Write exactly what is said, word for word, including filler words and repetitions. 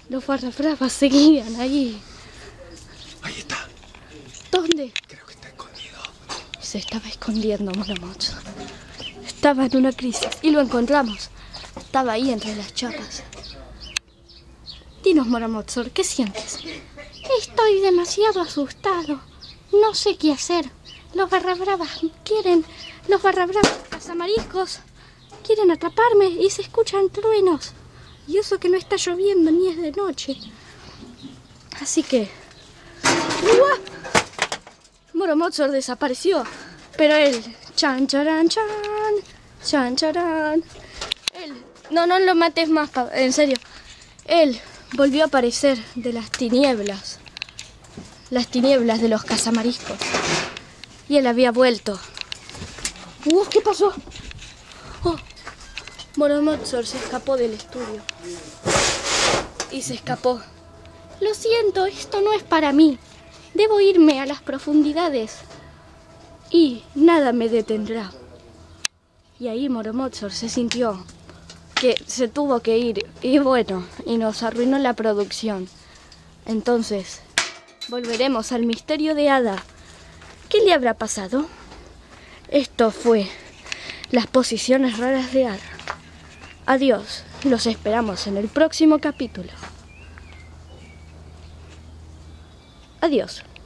Los barrabravas seguían ahí. Ahí está. ¿Dónde? Creo que está escondido. Se estaba escondiendo Moromotsor. Estaba en una crisis y lo encontramos. Estaba ahí entre las chapas. Dinos, Moromotsor, ¿qué sientes? Estoy demasiado asustado. No sé qué hacer. Los barrabravas quieren... Los barrabravas cazamariscos quieren atraparme y se escuchan truenos. Y eso que no está lloviendo ni es de noche. Así que... ¡Uah! Moromotsor desapareció. Pero él... Chan, charán, chan. Chan, charán. Él... No, no lo mates más, en serio. Él volvió a aparecer de las tinieblas. Las tinieblas de los cazamariscos. Y él había vuelto. ¡Uh! ¿Qué pasó? Oh, Moromotsor se escapó del estudio. Y se escapó. Lo siento, esto no es para mí. Debo irme a las profundidades. Y nada me detendrá. Y ahí Moromotsor se sintió que se tuvo que ir. Y bueno, y nos arruinó la producción. Entonces, volveremos al misterio de Ada. ¿Qué le habrá pasado? Esto fue las posiciones raras de Ada. Adiós, los esperamos en el próximo capítulo. Adiós.